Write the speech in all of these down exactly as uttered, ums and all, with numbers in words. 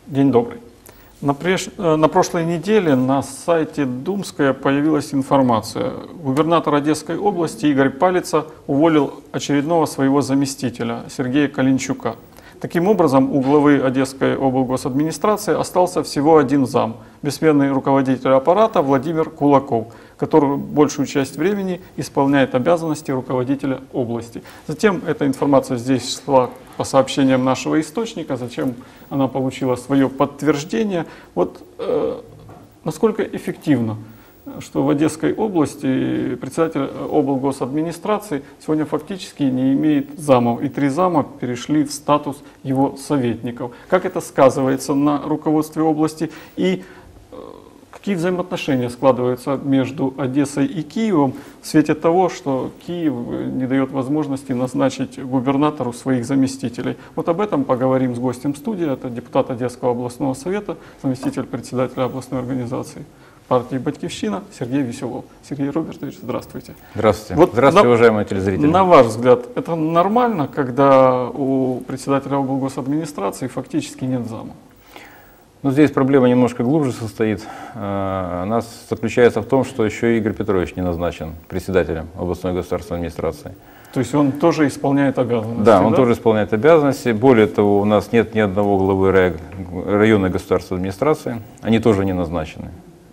День добрый. На, преш... на прошлой неделе на сайте Думская появилась информация. Губернатор Одесской области Игорь Палица уволил очередного своего заместителя Сергея Калинчука. Таким образом, у главы Одесской облгосадминистрации остался всего один зам, бессменный руководитель аппарата Владимир Кулаков, который большую часть времени исполняет обязанности руководителя области. Затем эта информация здесь шла по сообщениям нашего источника, зачем она получила свое подтверждение. Вот э, насколько эффективно, что в Одесской области председатель облгосадминистрации сегодня фактически не имеет замов, и три зама перешли в статус его советников. Как это сказывается на руководстве области и какие взаимоотношения складываются между Одессой и Киевом в свете того, что Киев не дает возможности назначить губернатору своих заместителей? Вот об этом поговорим с гостем студии. Это депутат Одесского областного совета, заместитель председателя областной организации партии «Батькивщина» Сергей Веселов. Сергей Робертович, здравствуйте. Здравствуйте. Вот здравствуйте, на, уважаемые телезрители. На ваш взгляд, это нормально, когда у председателя облгосадминистрации фактически нет зама? Ну, здесь проблема немножко глубже состоит. Она заключается в том, что еще Игорь Петрович не назначен председателем областной государственной администрации. То есть он тоже исполняет обязанности? Да, он да? тоже исполняет обязанности. Более того, у нас нет ни одного главы районной государственной администрации. Они тоже не назначены.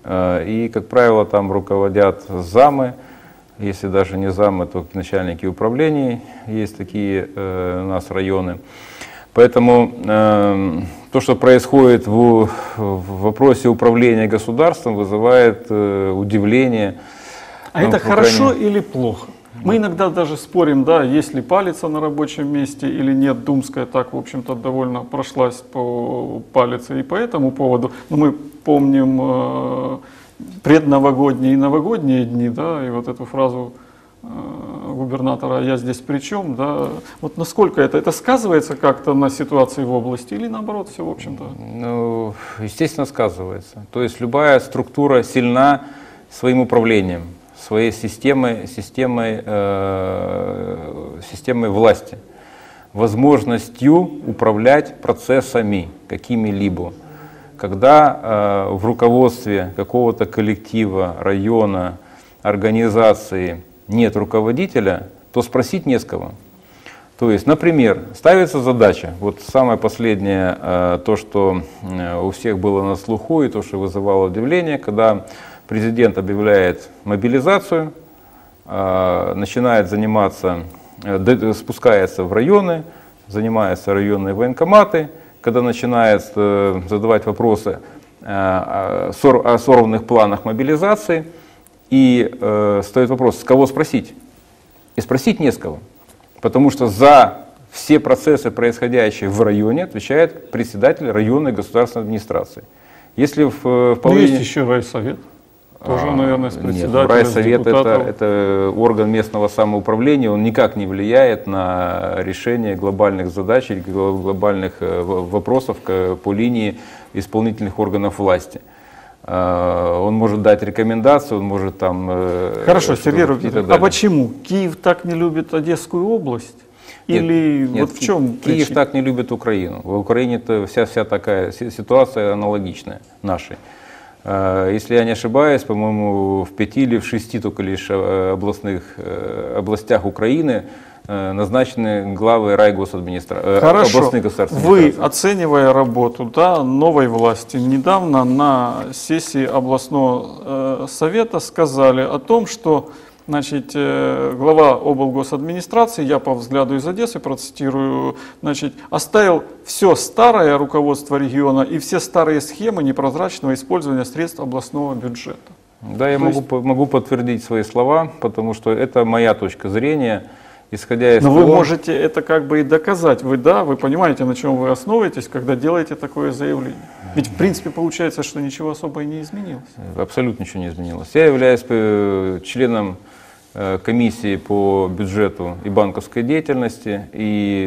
И, как правило, там руководят замы. Если даже не замы, то начальники управлений. Есть такие у нас районы. Поэтому э, то, что происходит в, в вопросе управления государством, вызывает э, удивление. А ну, это хорошо крайней... или плохо? Мы иногда даже спорим, да, есть ли Палица на рабочем месте или нет. Думская так, в общем-то, довольно прошлась по Палице и по этому поводу. Но мы помним э, предновогодние и новогодние дни, да, и вот эту фразу губернатора «я здесь при чем?», да, вот насколько это, это сказывается как-то на ситуации в области или наоборот все, в общем-то? Ну, естественно, сказывается. То есть любая структура сильна своим управлением, своей системой, системой, э, системой власти, возможностью управлять процессами какими-либо. Когда э, в руководстве какого-то коллектива, района, организации нет руководителя, то спросить не с кого. То есть, например, ставится задача, вот самое последнее, то, что у всех было на слуху и то, что вызывало удивление, когда президент объявляет мобилизацию, начинает заниматься, спускается в районы, занимаются районные военкоматы, когда начинает задавать вопросы о сорванных планах мобилизации, и э, стоит вопрос, с кого спросить? И спросить не с кого. Потому что за все процессы, происходящие в районе, отвечает председатель районной государственной администрации. Если в, в половине... Есть еще райсовет. Тоже, а, наверное, с председателем. Нет, райсовет это, это орган местного самоуправления, он никак не влияет на решение глобальных задач или глобальных вопросов по линии исполнительных органов власти. Он может дать рекомендации, он может там... Хорошо, Сергей Рубин, а почему? Киев так не любит Одесскую область? Или нет, вот нет, в чем Киев причина? Так не любит Украину. В Украине-то вся, вся такая ситуация аналогичная нашей. Если я не ошибаюсь, по-моему, в пяти или в шести только лишь областных, областях Украины назначены главы райгосадминистрации. Хорошо. Вы, оценивая работу, да, новой власти, недавно на сессии областного э, совета сказали о том, что, значит, э, глава облгосадминистрации, я по взгляду из Одессы процитирую, значит, оставил все старое руководство региона и все старые схемы непрозрачного использования средств областного бюджета. Да, я могу, есть... могу подтвердить свои слова, потому что это моя точка зрения. Исходя из Но того... вы можете это как бы и доказать. Вы, да, вы понимаете, на чем вы основываетесь, когда делаете такое заявление. Ведь в принципе получается, что ничего особо и не изменилось. Абсолютно ничего не изменилось. Я являюсь членом комиссии по бюджету и банковской деятельности. И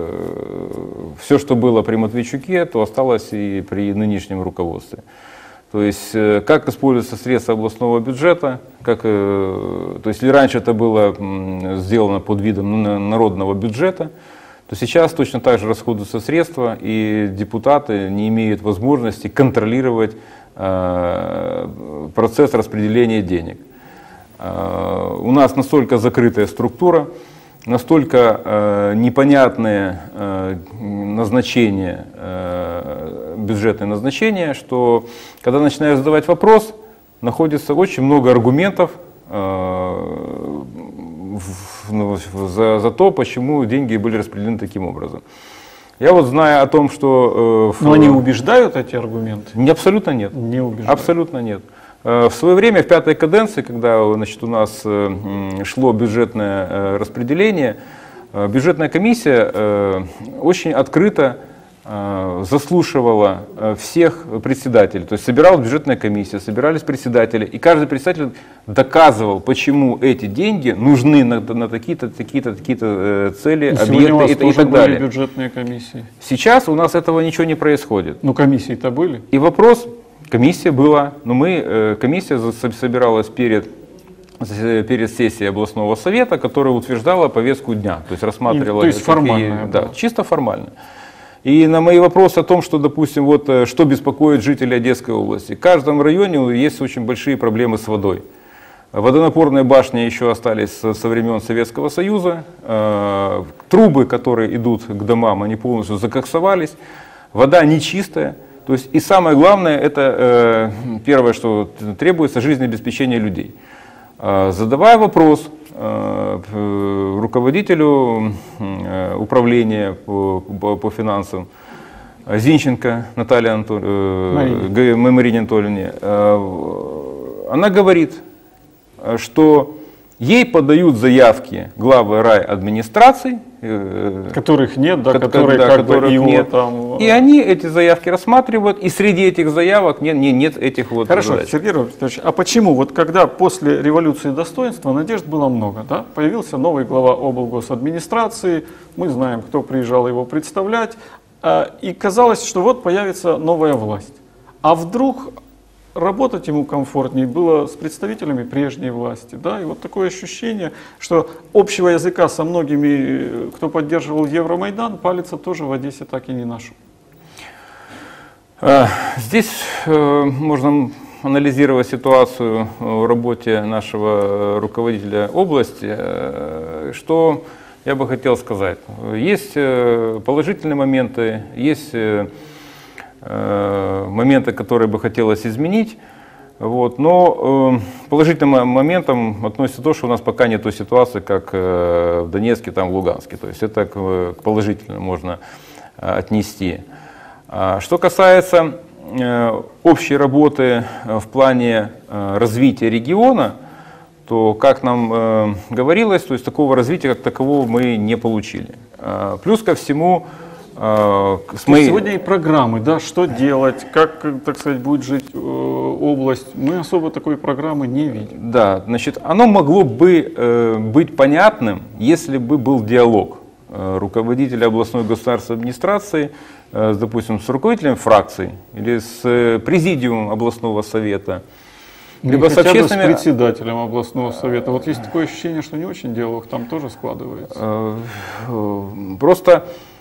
э, все, что было при Матвейчуке, то осталось и при нынешнем руководстве. То есть, как используются средства областного бюджета, как, то есть, если раньше это было сделано под видом народного бюджета, то сейчас точно так же расходуются средства, и депутаты не имеют возможности контролировать э, процесс распределения денег. Э, у нас настолько закрытая структура, настолько э, непонятные э, назначения, э, бюджетные назначения, что когда начинаешь задавать вопрос, находится очень много аргументов э, в, ну, за, за то, почему деньги были распределены таким образом. Я вот знаю о том, что... Э, Но в... они убеждают эти аргументы? Не, абсолютно нет. Не убеждают. Абсолютно нет. В свое время, в пятой каденции, когда, значит, у нас шло бюджетное распределение, бюджетная комиссия очень открыто заслушивала всех председателей. То есть собиралась бюджетная комиссия, собирались председатели, и каждый председатель доказывал, почему эти деньги нужны на, на такие-то, такие-то, такие-то цели, и объекты у вас и, тоже и так были далее. Бюджетные комиссии? Сейчас у нас этого ничего не происходит. Ну, комиссии-то были. И вопрос... Комиссия была, но мы, комиссия собиралась перед, перед сессией областного совета, которая утверждала повестку дня, то есть рассматривала... И, то есть формально. Да, чисто формально. И на мои вопросы о том, что, допустим, вот, что беспокоит жителей Одесской области, в каждом районе есть очень большие проблемы с водой. Водонапорные башни еще остались со времен Советского Союза, трубы, которые идут к домам, они полностью закоксовались, вода нечистая. То есть, и самое главное, это э, первое, что требуется, жизнеобеспечение людей. Э, задавая вопрос э, руководителю э, управления по, по, по финансам Зинченко Наталье Антон, э, Марине Анатольевне, э, она говорит, что ей подают заявки главы райадминистраций, которых нет, да, ко- которые да, как которых бы его нет. там... И они эти заявки рассматривают, и среди этих заявок нет, нет, нет этих вот Хорошо, задач. Сергей Робертович, а почему, вот когда после революции достоинства надежд было много, да, появился новый глава облгосадминистрации, мы знаем, кто приезжал его представлять, и казалось, что вот появится новая власть. А вдруг работать ему комфортнее было с представителями прежней власти, да, и вот такое ощущение, что общего языка со многими, кто поддерживал Евромайдан, Палица тоже в Одессе так и не нашел. Здесь можно анализировать ситуацию в работе нашего руководителя области. Что я бы хотел сказать? Есть положительные моменты, есть моменты, которые бы хотелось изменить. Вот. Но э, положительным моментом относится то, что у нас пока нет той ситуации, как э, в Донецке, там, в Луганске. То есть это к, к положительному можно э, отнести. А что касается э, общей работы э, в плане э, развития региона, то, как нам э, говорилось, то есть такого развития как такового мы не получили. А, плюс ко всему, С моей... Сегодня и программы, да, что делать, как, так сказать, будет жить э, область. Мы особо такой программы не видим. Да, значит, оно могло бы э, быть понятным, если бы был диалог э, руководителя областной государственной администрации, э, допустим, с руководителем фракции или с э, президиумом областного совета. Либо с общественными... с председателем областного совета. Вот есть такое ощущение, что не очень диалог там тоже складывается. Э, э, просто...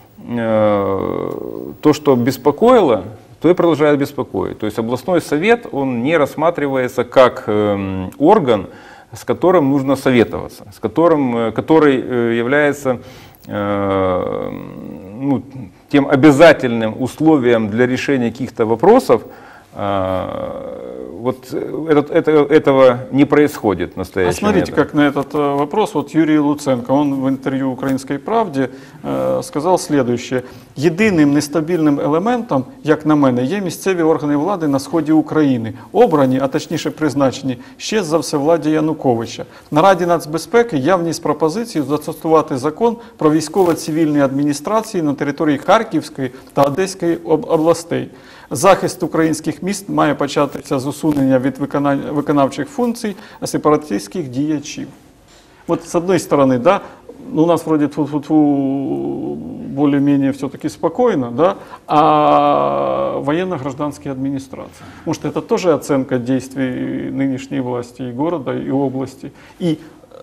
То, что беспокоило, то и продолжает беспокоить. То есть областной совет, он не рассматривается как э, орган, с которым нужно советоваться, с которым, который является э, ну, тем обязательным условием для решения каких-то вопросов. Э, вот этот, это, этого не происходит в настоящий а смотрите, момент. как на этот вопрос, вот Юрий Луценко, он в интерв'ю «Українській правді» э, сказав следующее. Єдиним нестабільним елементом, як на мене, є місцеві органи влади на сході України, обрані, а точніше призначені, ще за всевладдя Януковича. На Раді нацбезпеки явність пропозиції застосувати закон про військово-цивільні адміністрації на території Харківської та Одеської областей. Захист українських міст має початися з усунення від виконавчих функцій сепаратистських діячів. Вот с одной стороны, да, ну, у нас вроде более-менее все-таки спокойно, да, а военно-гражданские администрации. Может, это тоже оценка действий нынешней власти и города, и области. И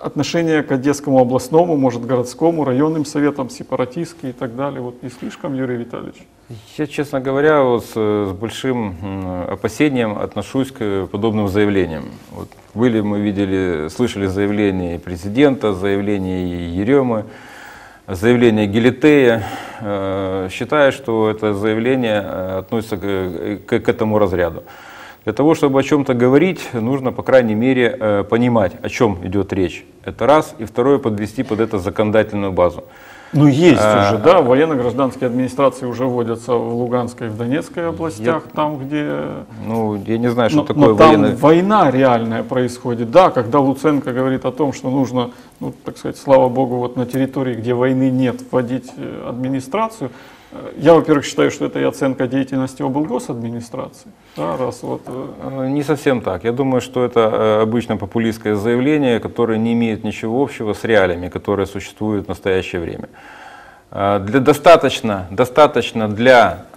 отношение к Одесскому областному, может, городскому, районным советам, сепаратистские и так далее. Вот не слишком, Юрий Витальевич? Я, честно говоря, вот с, с большим опасением отношусь к подобным заявлениям. Вот были, мы видели, слышали заявления президента, заявления Еремы, заявление Гелетея. Считаю, что это заявление относится к, к, к этому разряду. Для того, чтобы о чем-то говорить, нужно, по крайней мере, понимать, о чем идет речь. Это раз. И второе, подвести под это законодательную базу. Ну, есть а, уже, да, военно-гражданские администрации уже вводятся в Луганской и в Донецкой областях, я, там, где... Ну, я не знаю, что но, такое но там военная... война реальная происходит, да, когда Луценко говорит о том, что нужно, ну, так сказать, слава богу, вот на территории, где войны нет, вводить администрацию. Я, во-первых, считаю, что это и оценка деятельности облгосадминистрации. Да, раз вот... Не совсем так. Я думаю, что это обычно популистское заявление, которое не имеет ничего общего с реалиями, которые существуют в настоящее время. Для, достаточно, достаточно для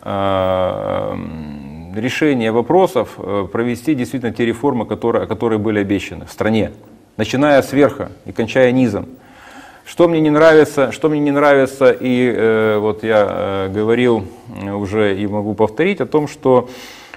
э, решения вопросов провести действительно те реформы, которые, которые были обещаны в стране, начиная сверху и кончая низом. Что мне не нравится, что мне не нравится, и э, вот я э, говорил уже и могу повторить о том, что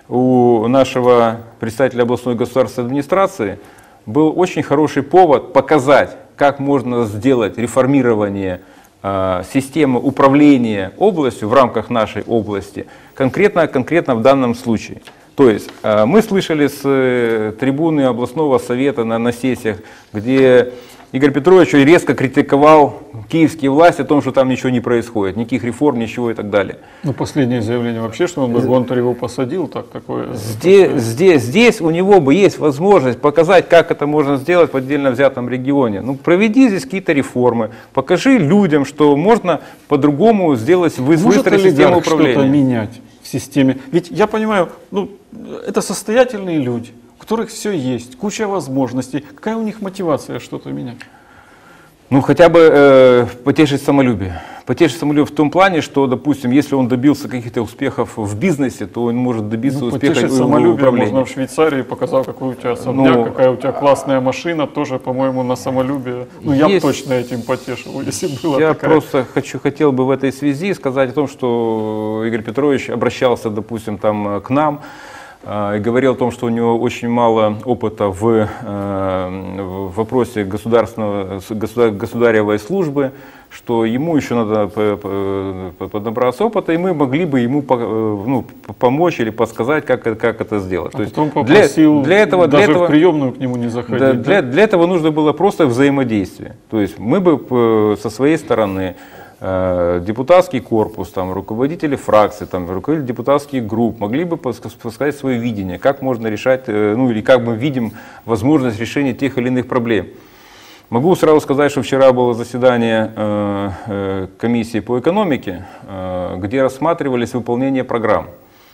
у нашего представителя областной государственной администрации был очень хороший повод показать, как можно сделать реформирование э, системы управления областью в рамках нашей области, конкретно, конкретно в данном случае. То есть э, мы слышали с э, трибуны областного совета на, на сессиях, где Игорь Петрович резко критиковал киевские власти о том, что там ничего не происходит, никаких реформ, ничего и так далее. Ну, последнее заявление вообще, что он бы Гонтареву посадил, так такое. Здесь, здесь, здесь у него бы есть возможность показать, как это можно сделать в отдельно взятом регионе. Ну, проведи здесь какие-то реформы, покажи людям, что можно по-другому сделать, выстроить систему управления. Что-то менять в системе. Ведь я понимаю, ну, это состоятельные люди, у которых все есть, куча возможностей. Какая у них мотивация что-то менять? Ну, хотя бы э, потешить самолюбие. Потешить самолюбие в том плане, что, допустим, если он добился каких-то успехов в бизнесе, то он может добиться ну, успеха в самолюбие управлении. можно в Швейцарии, показал, какой у тебя особняк, ну, какая у тебя классная машина, тоже, по-моему, на самолюбие. Ну, я бы точно этим потешил, если было. Я такая... просто хочу, хотел бы в этой связи сказать о том, что Игорь Петрович обращался, допустим, там, к нам, и говорил о том, что у него очень мало опыта в, в вопросе государственного, государевой службы, что ему еще надо поднабраться опыта, и мы могли бы ему ну, помочь или подсказать, как, как это сделать. А То есть потом попросил, для, для этого, даже для этого, в приемную к нему не заходить. Да, да? для, для этого нужно было просто взаимодействие. То есть мы бы со своей стороны, депутатский корпус, там, руководители фракций, там, руководители депутатских групп могли бы подсказать свое видение, как можно решать, ну или как мы видим возможность решения тех или иных проблем. Могу сразу сказать, что вчера было заседание э, комиссии по экономике, э, где рассматривались выполнение программ.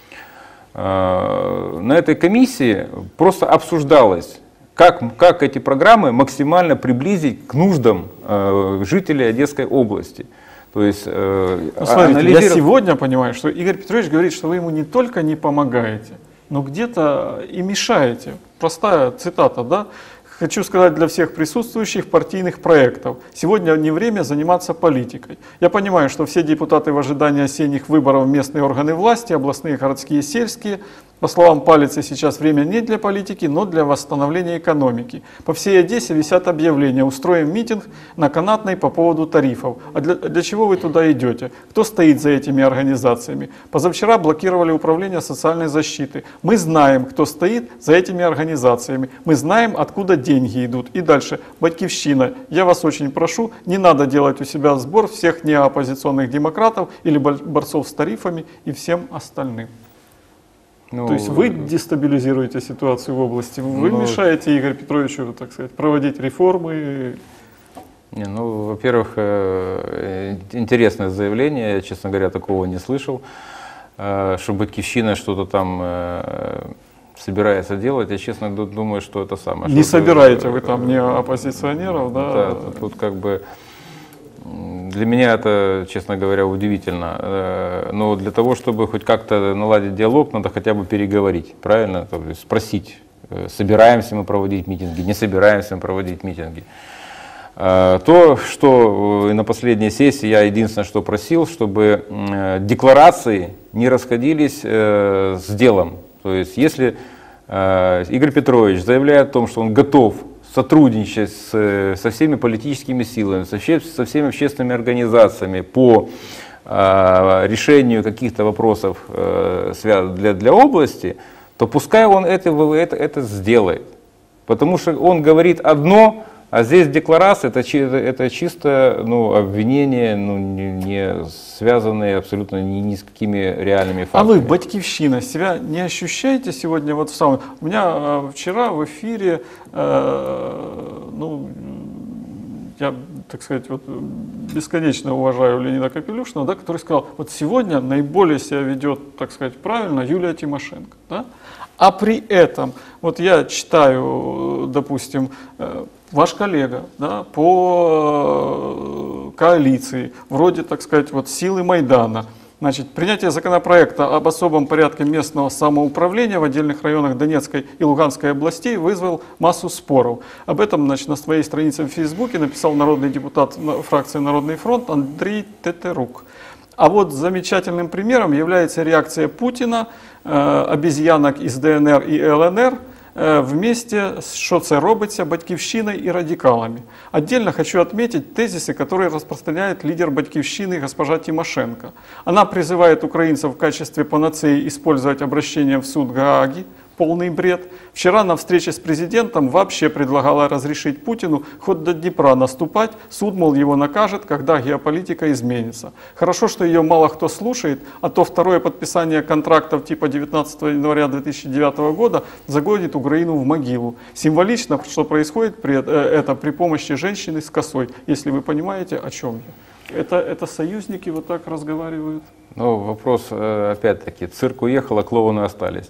Э, на этой комиссии просто обсуждалось, как, как эти программы максимально приблизить к нуждам э, жителей Одесской области. То есть, э, ну, смотрите, анализировать... я сегодня понимаю, что Игорь Петрович говорит, что вы ему не только не помогаете, но где-то и мешаете. Простая цитата, да? Хочу сказать для всех присутствующих партийных проектов. Сегодня не время заниматься политикой. Я понимаю, что все депутаты в ожидании осенних выборов в местные органы власти, областные, городские, сельские, по словам Палицы, сейчас время не для политики, но для восстановления экономики. По всей Одессе висят объявления: устроим митинг на Канатной по поводу тарифов. А для, для чего вы туда идете? Кто стоит за этими организациями? Позавчера блокировали управление социальной защиты. Мы знаем, кто стоит за этими организациями. Мы знаем, откуда деньги идут. И дальше. Батькивщина. Я вас очень прошу, не надо делать у себя сбор всех неоппозиционных демократов или борцов с тарифами и всем остальным. Ну, то есть вы дестабилизируете ситуацию в области, вы ну, мешаете Игорю Петровичу, так сказать, проводить реформы? Не, ну, во-первых, интересное заявление, я, честно говоря, такого не слышал, что Батькивщина что-то там собирается делать. Я, честно, думаю, что это самое. Не собираете вы там не оппозиционеров, да? Да, тут как бы... Для меня это, честно говоря, удивительно. Но для того, чтобы хоть как-то наладить диалог, надо хотя бы переговорить, правильно? То есть спросить, собираемся мы проводить митинги, не собираемся мы проводить митинги. То, что на последней сессии я единственное, что просил, чтобы декларации не расходились с делом. То есть, если Игорь Петрович заявляет о том, что он готов сотрудничать с, со всеми политическими силами, со, со всеми общественными организациями по решению каких-то вопросов для, для области, то пускай он это, это, это сделает. Потому что он говорит одно, а здесь декларация, это, это чисто ну, обвинения, ну, не, не связанные абсолютно ни, ни с какими реальными фактами. А вы, Батькивщина, себя не ощущаете сегодня вот в самом... У меня э, вчера в эфире, э, ну, я, так сказать, вот, бесконечно уважаю Леонида Капелюшина, да, который сказал, вот сегодня наиболее себя ведет, так сказать, правильно Юлия Тимошенко. Да? А при этом, вот я читаю, допустим, ваш коллега, да, по коалиции, вроде, так сказать, вот силы Майдана, значит, принятие законопроекта об особом порядке местного самоуправления в отдельных районах Донецкой и Луганской областей вызвал массу споров. Об этом, значит, на своей странице в Фейсбуке написал народный депутат фракции «Народный фронт» Андрей Тетерук. А вот замечательным примером является реакция Путина, э, обезьянок из ДНР и ЛНР, вместе с «Що це робиться» Батькивщиной и радикалами. Отдельно хочу отметить тезисы, которые распространяет лидер Батькивщины госпожа Тимошенко. Она призывает украинцев в качестве панацеи использовать обращение в суд Гааги. Полный бред. Вчера на встрече с президентом вообще предлагала разрешить Путину хоть до Днепра наступать. Суд, мол, его накажет, когда геополитика изменится. Хорошо, что ее мало кто слушает, а то второе подписание контрактов типа девятнадцатого января две тысячи девятого года загонит Украину в могилу. Символично, что происходит при, это при помощи женщины с косой, если вы понимаете, о чем я. Это, это союзники вот так разговаривают? Ну, вопрос, опять-таки, цирк уехал, а клоуны остались.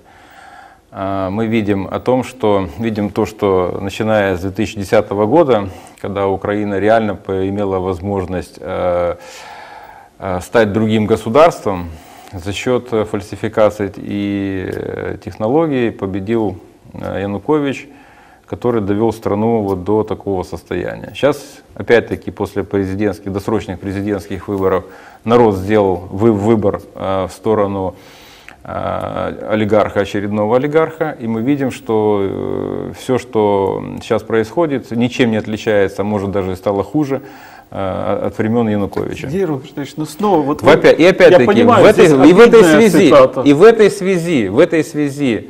Мы видим о том, что видим то, что начиная с две тысячи десятого года, когда Украина реально имела возможность стать другим государством, за счет фальсификаций и технологий победил Янукович, который довел страну вот до такого состояния. Сейчас, опять-таки, после президентских, досрочных президентских выборов, народ сделал выбор в сторону олигарха, очередного олигарха, и мы видим, что все, что сейчас происходит, ничем не отличается, может даже и стало хуже от времен Януковича. Сергей Робертович, ну снова вот вы, и опять-таки в этой, и в этой связи, цитата. и в этой связи, в этой связи,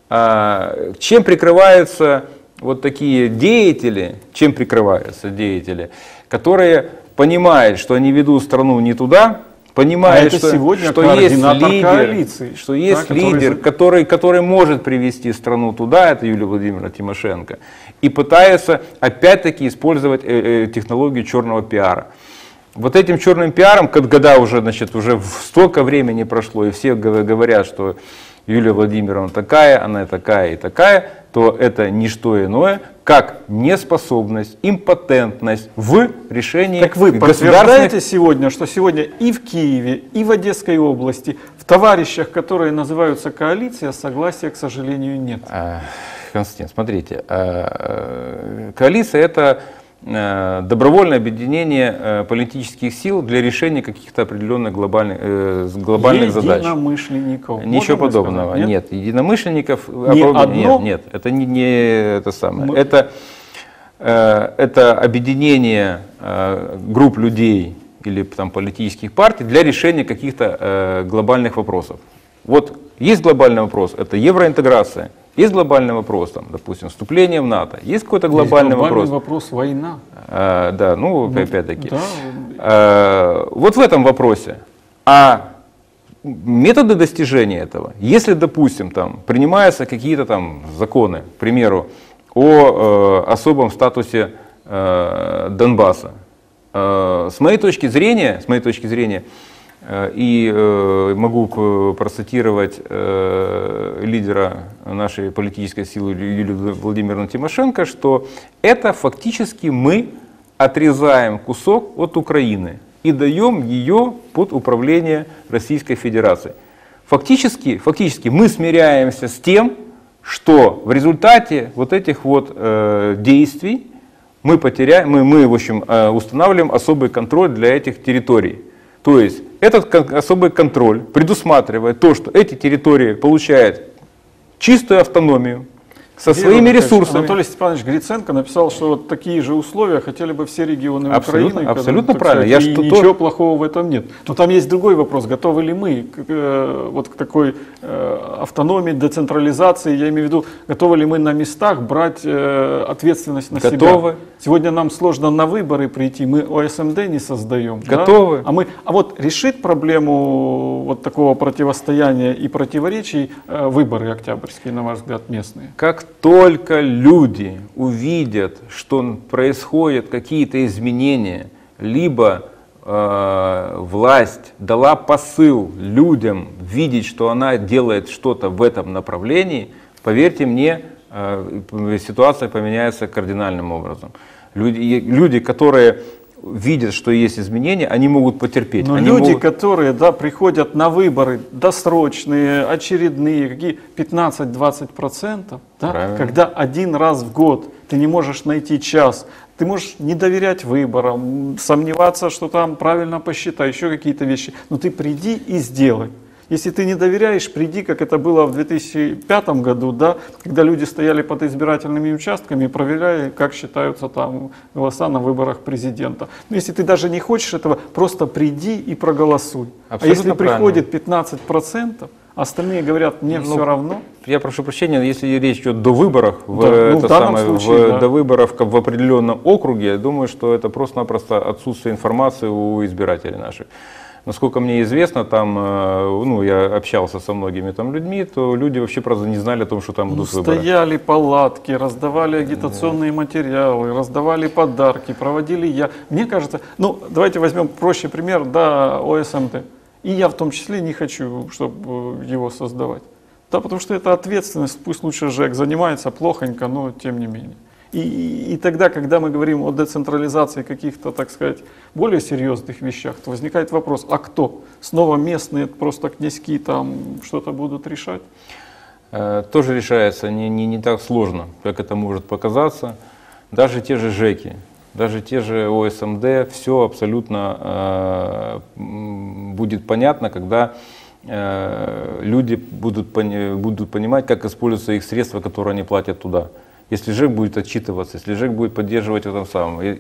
а, чем прикрываются вот такие деятели, чем прикрываются деятели, которые понимают, что они ведут страну не туда. Понимает, а что, что есть лидер, что есть да, лидер который, который может привести страну туда, это Юлия Владимировна Тимошенко, и пытается опять-таки использовать э, э, технологию черного пиара. Вот этим черным пиаром, когда уже, значит, уже столько времени прошло, и все говорят, что Юлия Владимировна такая, она такая и такая, то это не что иное, как неспособность, импотентность в решении Так вы подтверждаете сегодня, что сегодня и в Киеве, и в Одесской области, в товарищах, которые называются коалиция, согласия, к сожалению, нет? Константин, смотрите, коалиция — это добровольное объединение политических сил для решения каких-то определенных глобальных, глобальных задач. Единомышленников. Ничего подобного. Сказать, нет? нет, единомышленников. Не об... одно? Нет, нет, это не, не это самое. Мы... Это, э, это объединение э, групп людей или там, политических партий для решения каких-то э, глобальных вопросов. Вот есть глобальный вопрос, это евроинтеграция. Есть глобальный вопрос, там, допустим, вступление в НАТО. Есть какой-то глобальный, есть глобальный вопрос? вопрос война. А, да, ну, ну опять-таки. Да. А, вот в этом вопросе. А методы достижения этого, если, допустим, там, принимаются какие-то там законы, к примеру, о э, особом статусе э, Донбасса, э, с моей точки зрения, с моей точки зрения, и э, могу процитировать э, лидера нашей политической силы Юлию Владимировну Тимошенко, что это фактически мы отрезаем кусок от Украины и даем ее под управление Российской Федерации. Фактически, фактически мы смиряемся с тем, что в результате вот этих вот э, действий мы, потеряем, мы, мы в общем, устанавливаем особый контроль для этих территорий. То есть этот особый контроль предусматривает то, что эти территории получают чистую автономию, со своими ресурсами. Анатолий Степанович Гриценко написал, что вот такие же условия хотели бы все регионы абсолютно, Украины. Абсолютно когда, правильно. Сказать, Я и что ничего то... плохого в этом нет. Но там есть другой вопрос. Готовы ли мы к, э, вот к такой э, автономии, децентрализации? Я имею в виду, готовы ли мы на местах брать э, ответственность на готовы. себя? Сегодня нам сложно на выборы прийти. Мы О С М Д не создаем. Готовы. Да? А, мы, а вот решит проблему вот такого противостояния и противоречий э, выборы октябрьские, на ваш взгляд, местные? Как только люди увидят, что происходят какие-то изменения, либо э, власть дала посыл людям видеть, что она делает что-то в этом направлении, поверьте мне, э, ситуация поменяется кардинальным образом. Люди, люди, которые видят, что есть изменения, они могут потерпеть. Но они люди, могут... которые да, приходят на выборы досрочные, очередные, какие пятнадцать-двадцать процентов, да, когда один раз в год ты не можешь найти час, ты можешь не доверять выборам, сомневаться, что там правильно посчитай, еще какие-то вещи, но ты приди и сделай. Если ты не доверяешь, приди, как это было в две тысячи пятом году, да, когда люди стояли под избирательными участками и проверяли, как считаются там голоса на выборах президента. Но если ты даже не хочешь этого, просто приди и проголосуй. Абсолютно а если правильно. Приходит пятнадцать процентов, остальные говорят, мне ну, все равно. Я прошу прощения, если речь идет до выборов, да, в, ну, это в, самое, случае, в, да. до выборов в определенном округе, я думаю, что это просто-напросто отсутствие информации у избирателей наших. Насколько мне известно, там, ну, я общался со многими там людьми, то люди вообще, правда, не знали о том, что там будут ну, выборы. Стояли палатки, раздавали агитационные да. материалы, раздавали подарки, проводили я. Мне кажется, ну, давайте возьмем проще пример, да, О С М Д. И я в том числе не хочу, чтобы его создавать. Да, потому что это ответственность, пусть лучше ЖЭК занимается плохонько, но тем не менее. И, и, и тогда, когда мы говорим о децентрализации каких-то, так сказать, более серьезных вещах, то возникает вопрос, а кто? Снова местные, просто князьки там что-то будут решать? Тоже решается не, не, не так сложно, как это может показаться. Даже те же ЖЭКи, даже те же О С М Д, все абсолютно э, будет понятно, когда э, люди будут, пони, будут понимать, как используются их средства, которые они платят туда. Если ЖЭК будет отчитываться, если ЖЭК будет поддерживать это самое,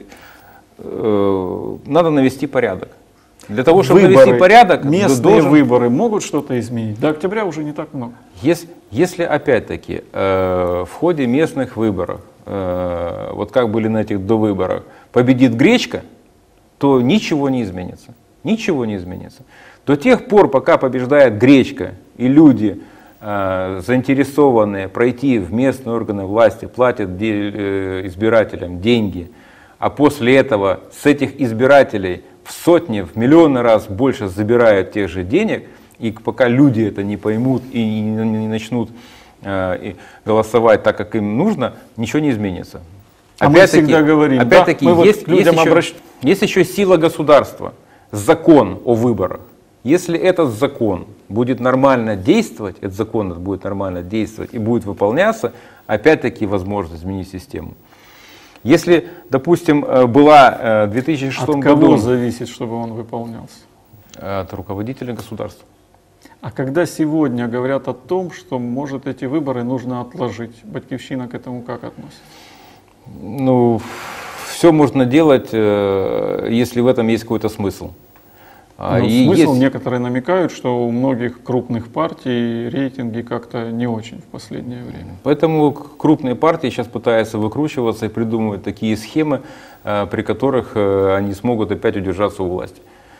э, надо навести порядок. Для того, чтобы выборы, навести порядок, местные должен... выборы могут что-то изменить. До октября уже не так много. Если, если опять-таки э, в ходе местных выборов, э, вот как были на этих довыборах, победит гречка, то ничего не изменится. Ничего не изменится. До тех пор, пока побеждает гречка и люди, заинтересованные пройти в местные органы власти, платят избирателям деньги, а после этого с этих избирателей в сотни, в миллионы раз больше забирают тех же денег, и пока люди это не поймут и не начнут голосовать так, как им нужно, ничего не изменится. А мы всегда говорим, опять-таки, да, есть, вот есть, еще, обращ... есть еще сила государства, закон о выборах. Если этот закон будет нормально действовать, этот закон будет нормально действовать и будет выполняться, опять-таки возможно изменить систему. Если, допустим, была в две тысячи шестом году... От кого зависит, чтобы он выполнялся? От руководителя государства. А когда сегодня говорят о том, что, может, эти выборы нужно отложить, Батькивщина к этому как относится? Ну, все можно делать, если в этом есть какой-то смысл. Ну, и смысл, есть... некоторые намекают, что у многих крупных партий рейтинги как-то не очень в последнее время. Поэтому крупные партии сейчас пытаются выкручиваться и придумывать такие схемы, при которых они смогут опять удержаться у власти.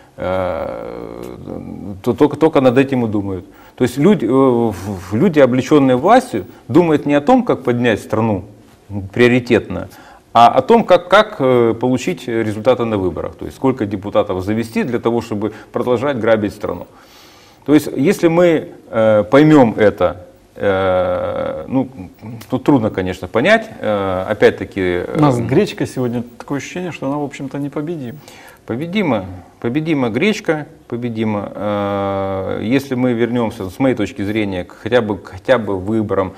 Только, только над этим и думают. То есть люди, люди, облеченные властью, думают не о том, как поднять страну приоритетно, а о том, как, как получить результаты на выборах, то есть сколько депутатов завести для того, чтобы продолжать грабить страну. То есть если мы э, поймем это, э, ну, тут трудно, конечно, понять, э, опять-таки... Э, У нас гречка сегодня, такое ощущение, что она, в общем-то, непобедима. Победима, победима гречка, победима. Э, если мы вернемся, с моей точки зрения, к хотя бы, хотя бы выборам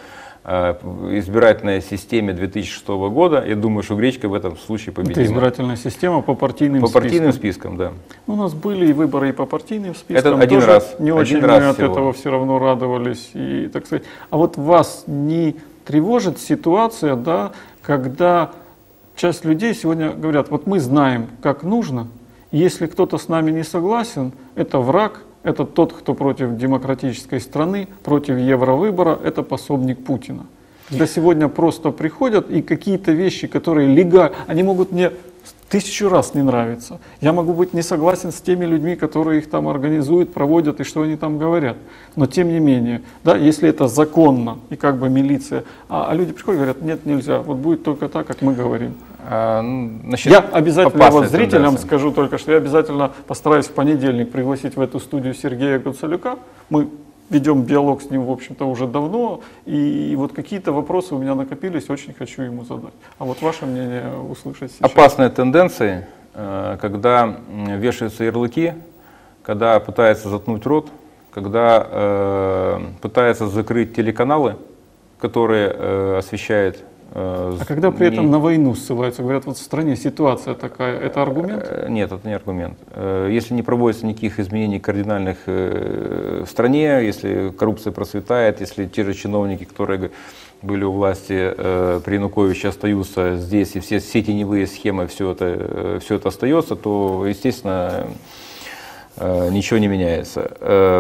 избирательной системе две тысячи шестого года, я думаю, что Гречка в этом случае победила. Это избирательная система по партийным по спискам. По партийным спискам, да. У нас были и выборы и по партийным спискам. Это один тоже раз. Не один очень раз мы от всего. этого все равно радовались. И, так сказать. А вот вас не тревожит ситуация, да, когда часть людей сегодня говорят, вот мы знаем, как нужно, и если кто-то с нами не согласен, это враг, это тот, кто против демократической страны, против евровыбора, это пособник Путина. Когда сегодня просто приходят и какие-то вещи, которые легально, они могут мне тысячу раз не нравиться. Я могу быть не согласен с теми людьми, которые их там организуют, проводят и что они там говорят. Но тем не менее, да, если это законно и как бы милиция, а, а люди приходят и говорят, нет, нельзя, вот будет только так, как мы говорим. А, ну, значит, я обязательно вот зрителям тенденция. скажу только, что я обязательно постараюсь в понедельник пригласить в эту студию Сергея Гуцалюка. Мы ведем диалог с ним, в общем-то, уже давно, и, и вот какие-то вопросы у меня накопились, очень хочу ему задать. А вот ваше мнение услышать сейчас. Опасные тенденции, когда вешаются ярлыки, когда пытаются заткнуть рот, когда э, пытаются закрыть телеканалы, которые э, освещают. Э, а когда при этом не... на войну ссылаются, говорят, вот в стране ситуация такая, это аргумент? Нет, это не аргумент. Если не проводится никаких изменений кардинальных в стране, если коррупция процветает, если те же чиновники, которые были у власти при Януковиче, остаются здесь, и все, все теневые схемы, все это, все это остается, то, естественно, ничего не меняется.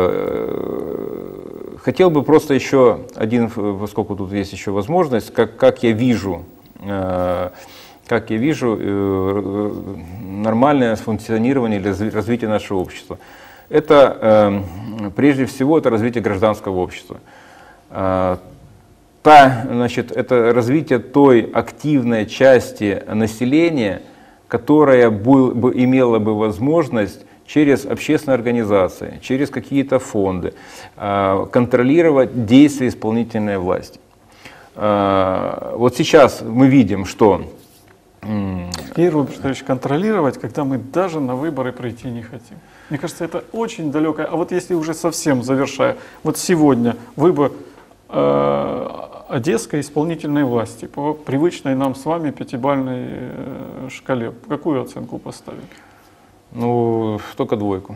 Хотел бы просто еще один, поскольку тут есть еще возможность, как, как я вижу, как я вижу нормальное функционирование или развитие нашего общества. Это, прежде всего, это развитие гражданского общества. Та, значит, это развитие той активной части населения, которая бы, имела бы возможность через общественные организации, через какие-то фонды контролировать действия исполнительной власти. Вот сейчас мы видим, что... Сергей Робертович, контролировать, когда мы даже на выборы прийти не хотим. Мне кажется, это очень далекое. А вот если уже совсем завершая, вот сегодня выбор э, Одесской исполнительной власти по привычной нам с вами пятибалльной э, шкале, какую оценку поставить? Ну, только двойку.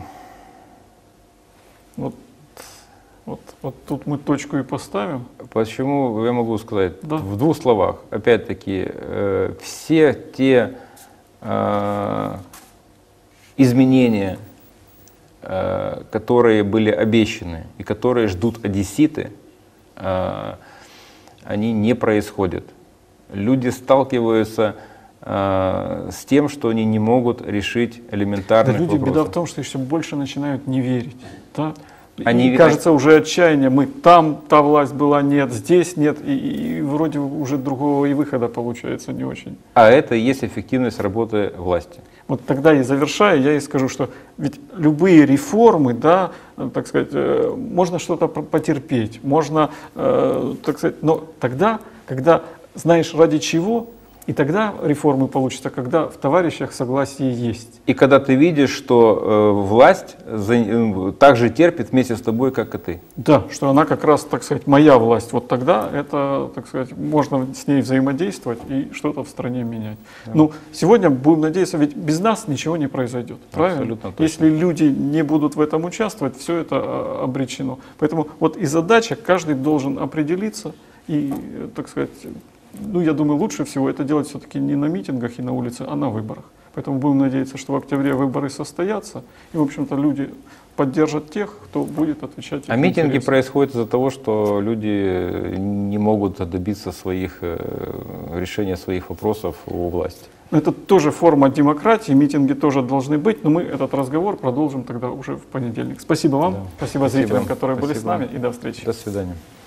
Вот, вот, вот тут мы точку и поставим. Почему, я могу сказать, да. в двух словах, опять-таки, э, все те э, изменения, э, которые были обещаны и которые ждут одесситы, э, они не происходят. Люди сталкиваются с тем, что они не могут решить элементарных да, люди, вопросов. Беда в том, что еще больше начинают не верить. Да? Они, и кажется уже отчаяние, мы там та власть была, нет, здесь нет, и, и вроде уже другого и выхода получается не очень. А это и есть эффективность работы власти. Вот тогда и завершая, я и скажу, что ведь любые реформы, да, так сказать, можно что-то потерпеть, можно, так сказать, но тогда, когда знаешь ради чего, и тогда реформы получатся, когда в товарищах согласие есть. И когда ты видишь, что э, власть за, э, так же терпит вместе с тобой, как и ты. Да, что она как раз, так сказать, моя власть. Вот тогда это, так сказать, можно с ней взаимодействовать и что-то в стране менять. Да. Ну, сегодня будем надеяться, ведь без нас ничего не произойдет. Правильно? Абсолютно точно. Если люди не будут в этом участвовать, все это обречено. Поэтому вот и задача, каждый должен определиться и, так сказать, ну, я думаю, лучше всего это делать все-таки не на митингах и на улице, а на выборах. Поэтому будем надеяться, что в октябре выборы состоятся, и, в общем-то, люди поддержат тех, кто будет отвечать. А митинги интересам. происходят из-за того, что люди не могут добиться своих, решения своих вопросов у власти. Это тоже форма демократии, митинги тоже должны быть, но мы этот разговор продолжим тогда уже в понедельник. Спасибо вам, да. спасибо, спасибо зрителям, которые спасибо. были с нами, и до встречи. До свидания.